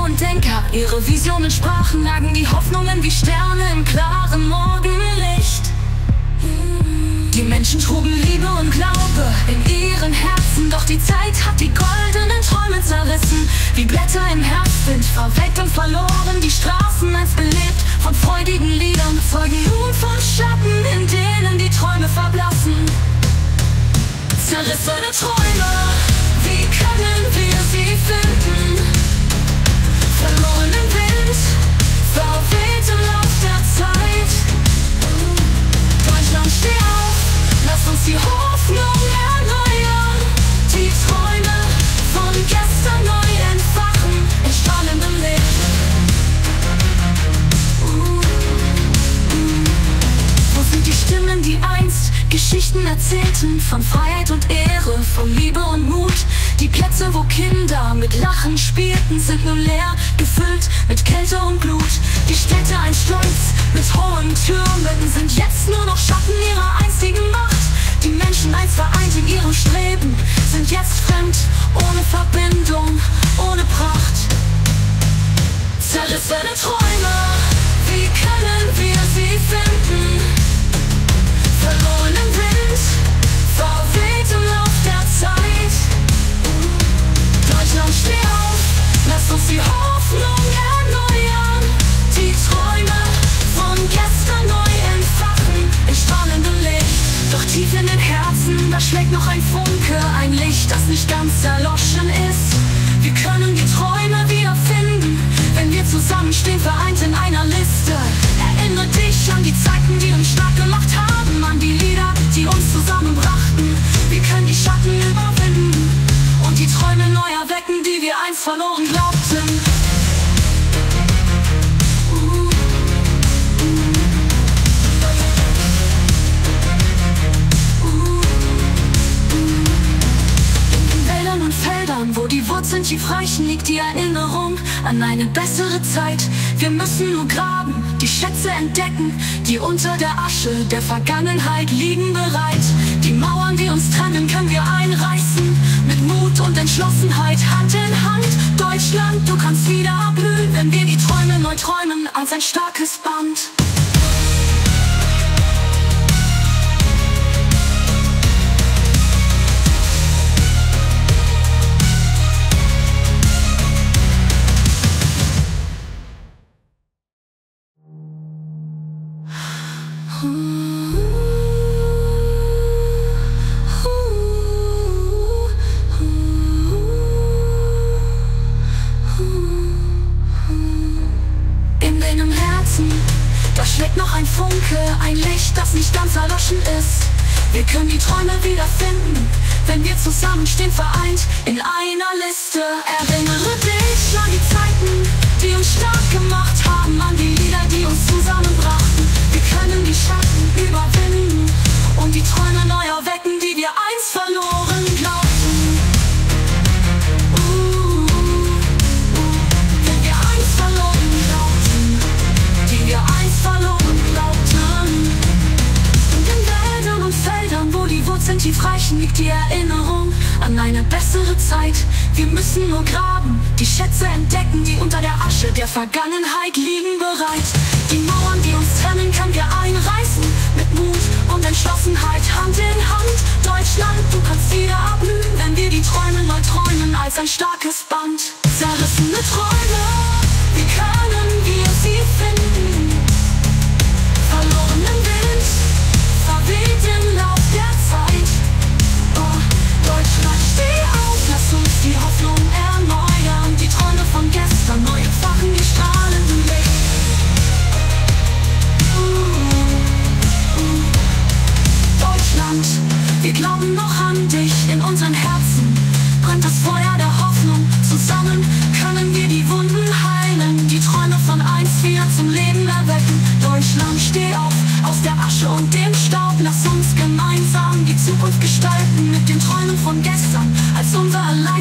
und Denker, ihre Visionen sprachen, lagen die Hoffnungen wie Sterne im klaren Morgenlicht. Die Menschen trugen Liebe und Glaube in ihren Herzen, doch die Zeit hat die goldenen Träume zerrissen. Wie Blätter im Herbstwind, verwelkt und verloren, die Straßen einst belebt von freudigen Liedern, zeugen nun von Schatten, in denen die Träume verblassen. Zerrissene Träume, wie können wir sie finden? Verloren im Wind, verweht im Lauf der Zeit. Deutschland, steh auf, lass uns die Hoffnung erneuern. Die Träume von gestern neu entfachen in strahlendem Licht. Wo sind die Stimmen, die einst Geschichten erzählten von Freiheit und Ehre, von Liebe und Mut? Die Plätze, wo Kinder mit Lachen spielten, sind nun leer, gefüllt mit Kälte und Blut. Die Städte, ein Stolz mit hohen Türmen, sind jetzt nur noch Schatten ihrer einstigen Macht. Die Menschen, einst vereint in ihrem Streben, sind jetzt fremd, ohne Verbindung, ohne Pracht. Zerrissene Träume, wie können wir sie finden? Verloren im Wind, verweht im Lauf der Zeit. Deutschland, steh auf, lass uns die Hoffnung erneuern. Die Träume von gestern neu entfachen in strahlendem Licht. Doch tief in den Herzen, da schlägt noch ein Funke, ein Licht, das nicht ganz erloschen ist. Wir können die Träume wiederfinden, wenn wir zusammenstehen, vereint in einer Liste. Erinnere dich an die Zeiten, die uns stark gemacht haben, an die Lieder, die uns zusammenbrachten. Wir können die Schatten überwinden und die Träume neu erwecken, die wir einst verloren glaubten. Wo die Wurzeln tief reichen, liegt die Erinnerung an eine bessere Zeit. Wir müssen nur graben, die Schätze entdecken, die unter der Asche der Vergangenheit liegen bereit. Die Mauern, die uns trennen, können wir einreißen, mit Mut und Entschlossenheit, Hand in Hand. Deutschland, du kannst wieder erblühen, wenn wir die Träume neu träumen, als ein starkes Band. In deinem Herzen, da schlägt noch ein Funke, ein Licht, das nicht ganz erloschen ist. Wir können die Träume wiederfinden, wenn wir zusammenstehen, vereint in einer Liste. Erinnere dich an die Zeiten, die uns stark gemacht haben, an die Lieder, die uns zusammenbrachten. Wir können die Schatten überwinden und die Träume neu erwecken, die wir einst verloren glaubten. Wenn wir einst verloren glaubten, die wir einst verloren glaubten. Und in Wäldern und Feldern, wo die Wurzeln tief reichen, liegt die Erinnerung an eine bessere Zeit. Wir müssen nur graben, die Schätze entdecken, die unter der Asche der Vergangenheit liegen bereit. Die Mauern, die uns trennen, können wir einreißen, mit Mut und Entschlossenheit, Hand in Hand. Deutschland, du kannst wieder erblühen, wenn wir die Träume neu träumen, als ein starkes Band. Zerrissene Träume, wie können wir sie finden? Verloren im Wind, verweht im Lauf der Zeit. Oh, Deutschland, steh auf, lass uns die Hoffnung erneuern. Die Träume von gestern neu entfachen, die strahlenden Licht. Deutschland, wir glauben noch an dich, in unseren Herzen brennt das Feuer der Hoffnung. Zusammen können wir die Wunden heilen, die Träume von einst wieder zum Leben erwecken. Deutschland, steh auf, aus der Asche und dem Staub, lass uns gemeinsam die Zukunft gestalten, mit den Träumen von gestern als unser Erlass.